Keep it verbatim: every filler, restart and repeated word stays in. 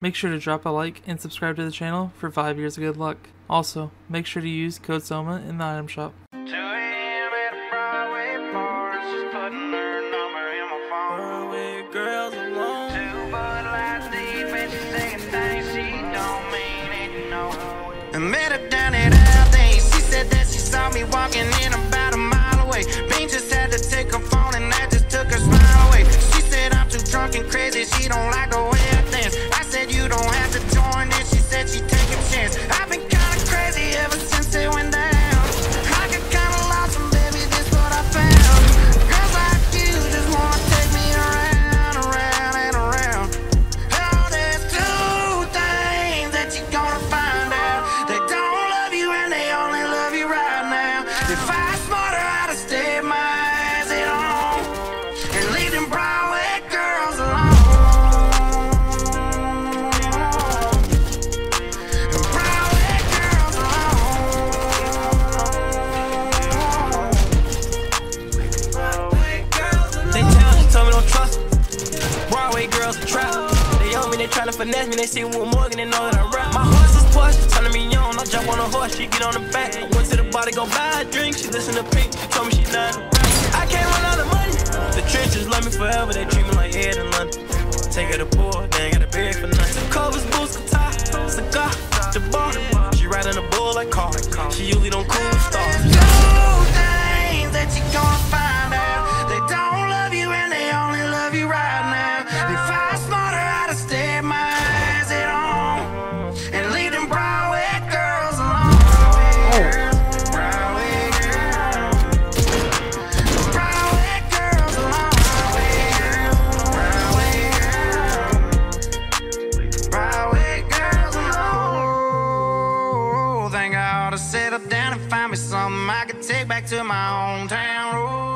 Make sure to drop a like and subscribe to the channel for five years of good luck. Also, make sure to use code SOMA in the item shop. Girls alone. Two Bud Lights deep and she's saying things she don't mean it, no. I met her down at Aldi. She said that she saw me walking in about a mile away. Bean just had to take her phone and that just took her smile away. She said I'm too drunk and crazy, she don't like the way I dance. I said you don't have to join in, she said she'd take a chance. I've been kinda crazy ever since it went down. I got kinda lost and baby, this what I found. Girls like you just wanna take me around. If I smarter, I'd have stayed my eyes at home and leave them Broadway girls alone. Broadway girls alone. Broadway girls alone. They tell me, told me don't trust them. Broadway girls are trap. They owe me, they tryna finesse me. They see Will Morgan, they know that I rap. My horse is Porsche, turning me on. I jump on a horse, she get on the back. I went to the bar to go buy a drink. She listen to Pink, she told me she not. I can't run out of money. The trenches love me forever. They treat me like Ed in London. Take her to poor, they ain't got a bag for nothing. Covers, boots, guitar, cigar, the bar. She riding a bull like car. She usually don't cool stars. Two things that you gonna find out. They don't love you and they only love you right now. If I was smarter, I'd have stayed my eyes at home and leave them Broadway girls alone. Broadway girls. Broadway girls alone. Broadway girls. Broadway girls alone. Think I ought to settle down and find me something I could take back to my hometown road.